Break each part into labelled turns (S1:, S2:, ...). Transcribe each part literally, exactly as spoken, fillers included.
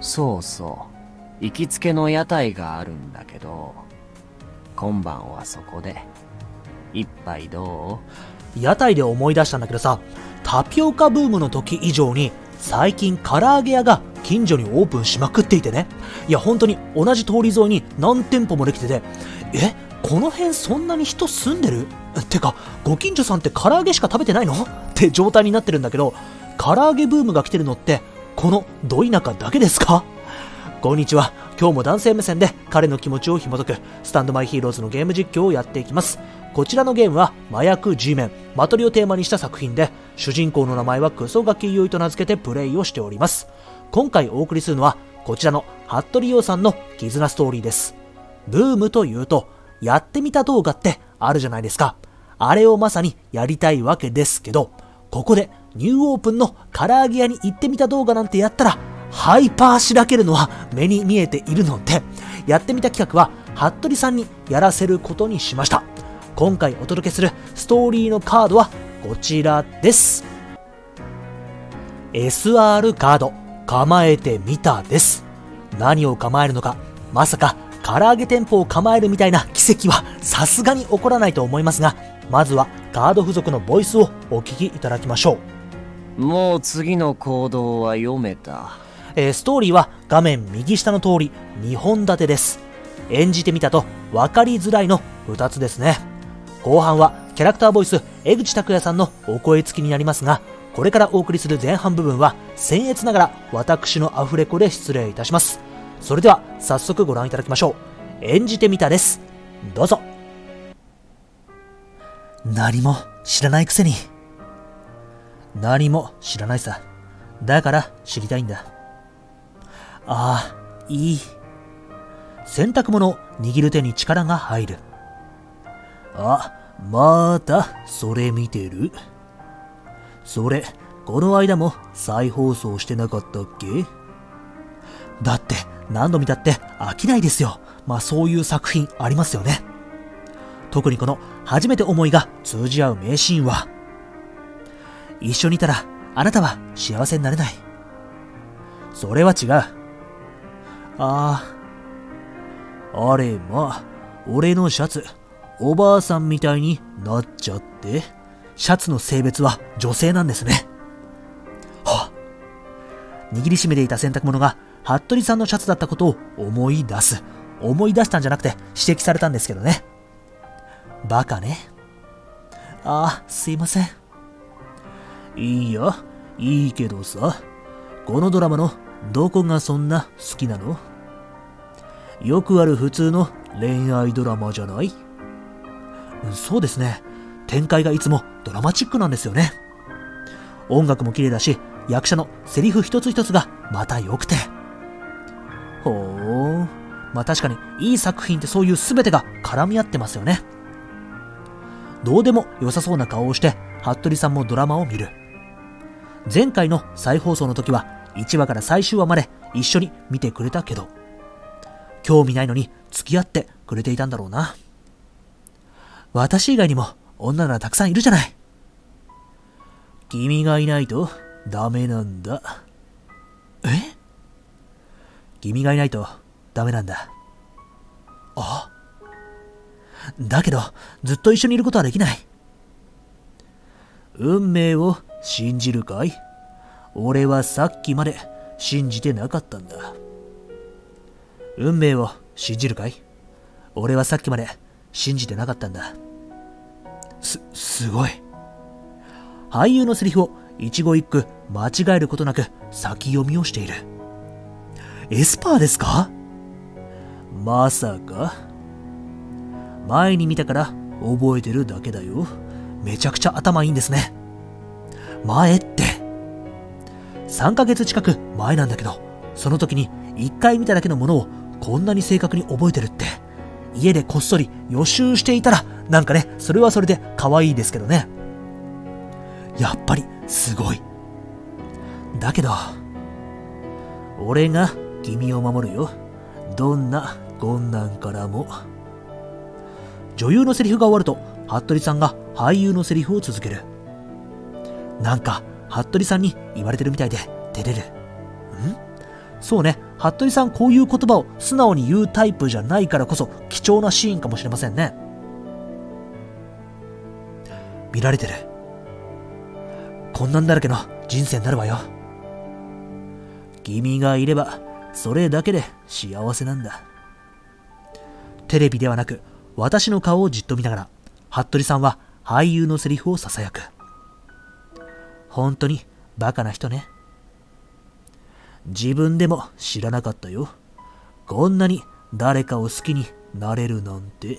S1: そうそう。行きつけの屋台があるんだけど、今晩はそこで。一杯ど
S2: う？屋台で思い出したんだけどさ、タピオカブームの時以上に最近唐揚げ屋が近所にオープンしまくっていてね。いや本当に同じ通り沿いに何店舗もできてて、え、この辺そんなに人住んでる？ってかご近所さんって唐揚げしか食べてないの？って状態になってるんだけど、唐揚げブームが来てるのってこのど田舎だけですか？こんにちは。今日も男性目線で彼の気持ちを紐解くスタンドマイヒーローズのゲーム実況をやっていきます。こちらのゲームは麻薬 G メンマトリをテーマにした作品で、主人公の名前はクソガキユイと名付けてプレイをしております。今回お送りするのはこちらの服部陽さんの絆ストーリーです。ブームというとやってみた動画ってあるじゃないですか。あれをまさにやりたいわけですけど、ここでニューオープンの唐揚げ屋に行ってみた動画なんてやったらハイパーしらけるのは目に見えているので、やってみた企画は服部さんにやらせることにしました。今回お届けするストーリーのカードはこちらです。 エスアール カード構えてみたです。何を構えるのか、まさか唐揚げ店舗を構えるみたいな奇跡はさすがに起こらないと思いますが、まずはカード付属のボイスをお聞きいただきましょ
S1: う。もう次の行動は読めた。
S2: えー、ストーリーは画面右下の通りにほん立てです。演じてみたと分かりづらいのふたつですね。後半はキャラクターボイス江口拓也さんのお声付きになりますが、これからお送りする前半部分は僭越ながら私のアフレコで失礼いたします。それでは早速ご覧いただきましょう。演じてみたです。どうぞ。何も知らないくせに。何も知らないさ。だから知りたいんだ。ああ、いい。洗濯物を握る手に力が入る。あ、またそれ見てる？それ、この間も再放送してなかったっけ？だって何度見たって飽きないですよ。まあそういう作品ありますよね。特にこの初めて思いが通じ合う名シーンは、一緒にいたらあなたは幸せになれない。それは違う。ああ、あれま、俺のシャツおばあさんみたいになっちゃって、シャツの性別は女性なんですね。はっ。握りしめていた洗濯物が服部さんのシャツだったことを思い出す。思い出したんじゃなくて指摘されたんですけどね。バカね。ああ、すいません。いいや、いいけどさ、このドラマのどこがそんな好きなの？よくある普通の恋愛ドラマじゃない？そうですね。展開がいつもドラマチックなんですよね。音楽も綺麗だし、役者のセリフ一つ一つがまた良くて。ほー。まあ確かにいい作品ってそういう全てが絡み合ってますよね。どうでも良さそうな顔をして服部さんもドラマを見る。前回の再放送の時はいちわから最終話まで一緒に見てくれたけど、興味ないのに付き合ってくれていたんだろうな。私以外にも女ならたくさんいるじゃない。君がいないとダメなんだ。え？君がいないとダメなんだ。あ、だけどずっと一緒にいることはできない。運命を信じるかい？俺はさっきまで信じてなかったんだ。運命を信じるかい？俺はさっきまで信じてなかったんだ。す、すごい。俳優のセリフを一語一句間違えることなく先読みをしている。エスパーですか？まさか。前に見たから覚えてるだけだよ。めちゃくちゃ頭いいんですね。前ってさんかげつ近く前なんだけど、その時にいっかい見ただけのものをこんなに正確に覚えてるって、家でこっそり予習していたらなんかね、それはそれで可愛いですけどね。やっぱりすごい。だけど俺が君を守るよ。どんな困難からも。女優のセリフが終わると服部さんが俳優のセリフを続ける。なんか服部さんに言われてるみたいで照れる。ん？そうね、 服部さんこういう言葉を素直に言うタイプじゃないからこそ貴重なシーンかもしれませんね。見られてる。困難だらけの人生になるわよ。君がいればそれだけで幸せなんだ。テレビではなく私の顔をじっと見ながら服部さんは俳優のセリフをささやく。本当にバカな人ね。自分でも知らなかったよ。こんなに誰かを好きになれるなんて。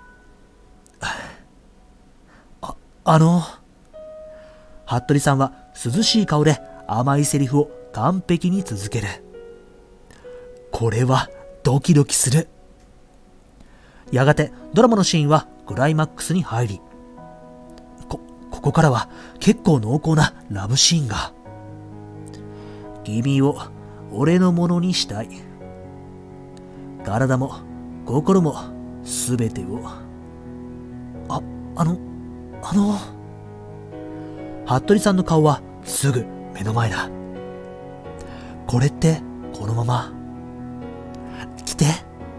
S2: あ、あの服部さんは涼しい顔で甘いセリフを完璧に続ける。これはドキドキする。やがてドラマのシーンはクライマックスに入り、こ、ここからは結構濃厚なラブシーンが。君を俺のものにしたい。体も心もすべてを。あ、あの、あの。服部さんの顔はすぐ目の前だ。これってこのまま来て。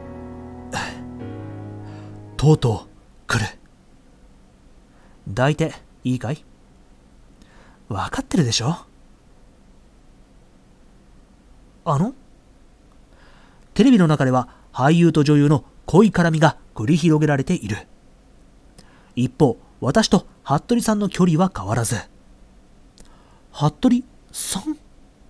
S2: とうとう来る。抱いていいかい？わかってるでしょ？あの？テレビの中では俳優と女優の濃い絡みが繰り広げられている。一方、私と服部さんの距離は変わらず。服部さん？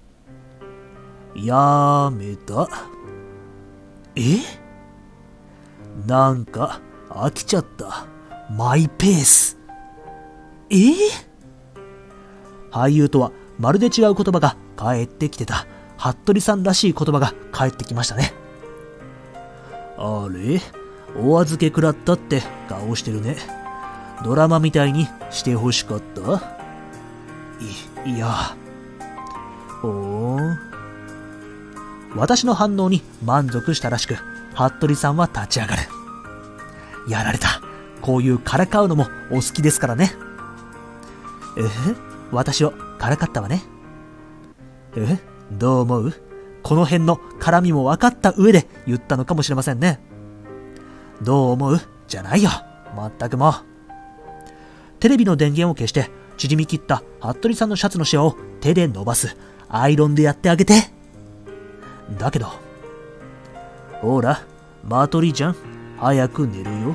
S2: やめた。え？なんか飽きちゃった。マイペース。えー、俳優とはまるで違う言葉が返ってきてた。服部さんらしい言葉が返ってきましたね。あれ？お預け食らったって顔してるね。ドラマみたいにしてほしかった？い、いや。おー。私の反応に満足したらしく、服部さんは立ち上がる。やられた。こういうからかうのもお好きですからね。え私をからかったわね。えどう思う？この辺の絡みも分かった上で言ったのかもしれませんね。どう思う？じゃないよ。まったくもう。テレビの電源を消して縮み切った服部さんのシャツのシワを手で伸ばす。アイロンでやってあげて。だけど、ほら、マトリちゃん、早く寝るよ。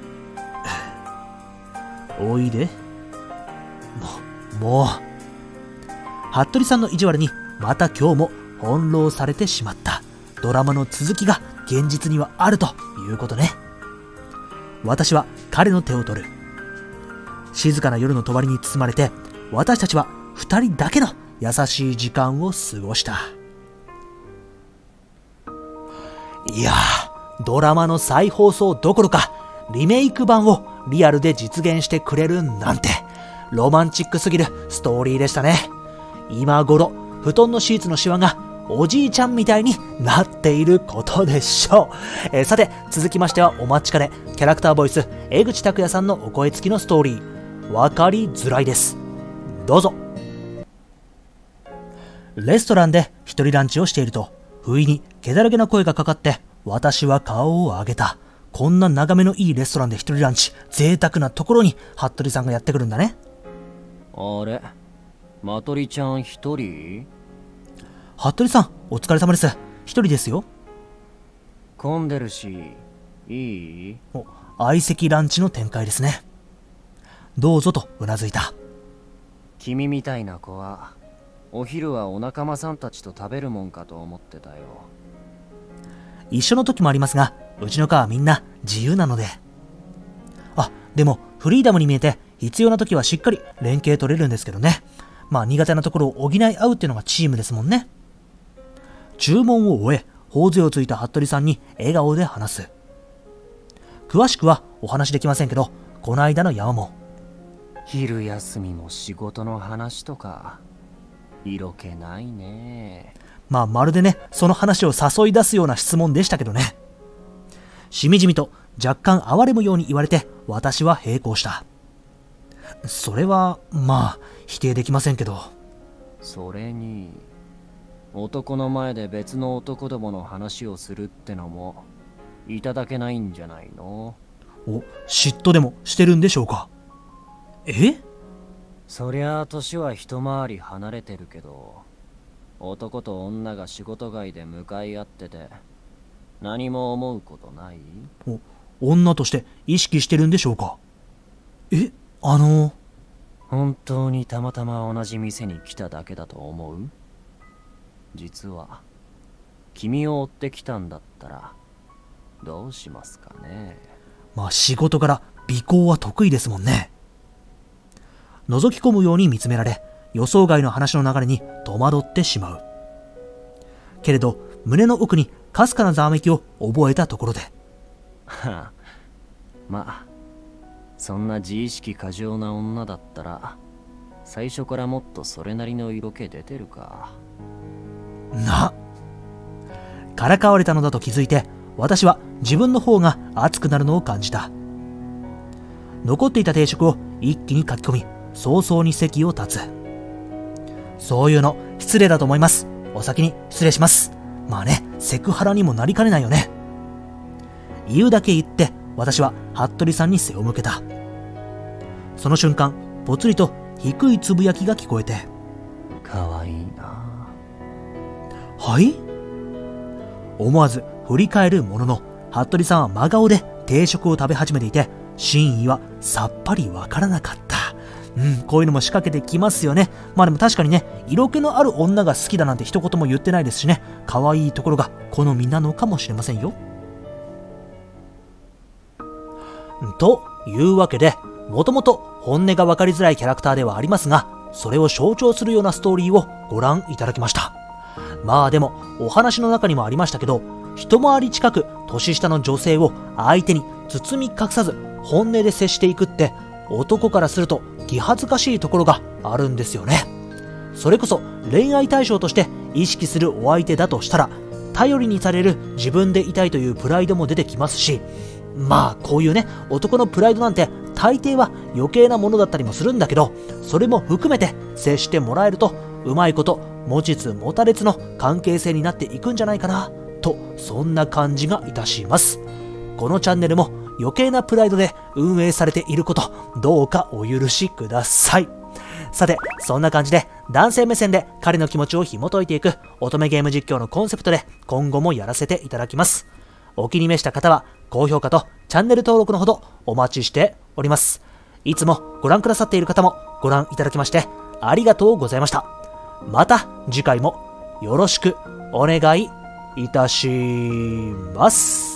S2: おいで。もう、もう。服部さんの意地悪にまた今日も翻弄されてしまった。ドラマの続きが現実にはあるということね。私は彼の手を取る。静かな夜の帳に包まれて、私たちは二人だけの優しい時間を過ごした。いやー、ドラマの再放送どころか、リメイク版をリアルで実現してくれるなんて、ロマンチックすぎるストーリーでしたね。今頃、布団のシーツのシワがおじいちゃんみたいになっていることでしょう。えー、さて、続きましてはお待ちかね、キャラクターボイス、江口拓也さんのお声付きのストーリー、わかりづらいです。どうぞ。レストランで一人ランチをしていると、不意に気だらけな声がかかって、私は顔を上げた。こんな眺めのいいレストランで一人ランチ、贅沢なところに服部さんがやってくるんだね。
S1: あれ、まとりちゃん一人？
S2: 服部さん、お疲れ様です。一人ですよ。
S1: 混んでるし、いい？
S2: お、相席ランチの展開ですね。どうぞとうなずいた。
S1: 君みたいな子はお昼はお仲間さんたちと食べるもんかと思ってたよ。
S2: 一緒の時もありますが、うちの課はみんな自由なので。あ、でもフリーダムに見えて必要な時はしっかり連携取れるんですけどね。まあ苦手なところを補い合うっていうのがチームですもんね。注文を終え、頬杖をついた服部さんに笑顔で話す。詳しくはお話できませんけど、この間の山も。
S1: 昼休みも仕事の話とか、色気ないね。
S2: まあまるでね、その話を誘い出すような質問でしたけどね。しみじみと若干哀れむように言われて、私は並行した。それは、まあ、否定できませんけど。
S1: それに、 男の前で別の男どもの話をするってのもいただけないんじゃないの？
S2: お、嫉妬でもしてるんでしょうか？え？
S1: そりゃあ年は一回り離れてるけど、男と女が仕事外で向かい合ってて何も思うことない？
S2: お、女として意識してるんでしょうか？え、あの
S1: 本当にたまたま同じ店に来ただけだと思う？実は君を追ってきたんだったらどうしますかね。
S2: まあ仕事から尾行は得意ですもんね。覗き込むように見つめられ、予想外の話の流れに戸惑ってしまう。けれど胸の奥にかすかなざわめきを覚えたところで、
S1: はあ、まあそんな自意識過剰な女だったら最初からもっとそれなりの色気出てるか。
S2: な、からかわれたのだと気づいて、私は自分の方が熱くなるのを感じた。残っていた定食を一気に書き込み、早々に席を立つ。そういうの失礼だと思います。お先に失礼します。まあね、セクハラにもなりかねないよね。言うだけ言って私は服部さんに背を向けた。その瞬間、ぽつりと低いつぶやきが聞こえて、
S1: かわいいな。
S2: はい？思わず振り返るものの、服部さんは真顔で定食を食べ始めていて、真意はさっぱりわからなかった。うん、こういうのも仕掛けてきますよね。まあでも確かにね、色気のある女が好きだなんて一言も言ってないですしね、可愛いところが好みなのかもしれませんよ。というわけで、もともと本音が分かりづらいキャラクターではありますが、それを象徴するようなストーリーをご覧いただきました。まあでもお話の中にもありましたけど、一回り近く年下の女性を相手に包み隠さず本音で接していくって、男からすると気恥ずかしいところがあるんですよね。それこそ恋愛対象として意識するお相手だとしたら、頼りにされる自分でいたいというプライドも出てきますし、まあこういうね、男のプライドなんて大抵は余計なものだったりもするんだけど、それも含めて接してもらえると、うまいこと持ちつ持たれつの関係性になっていくんじゃないかなと、そんな感じがいたします。このチャンネルも余計なプライドで運営されていること、どうかお許しください。さて、そんな感じで男性目線で彼の気持ちを紐解いていく乙女ゲーム実況のコンセプトで今後もやらせていただきます。お気に召した方は高評価とチャンネル登録のほどお待ちしております。いつもご覧くださっている方もご覧いただきましてありがとうございました。また次回もよろしくお願いいたします。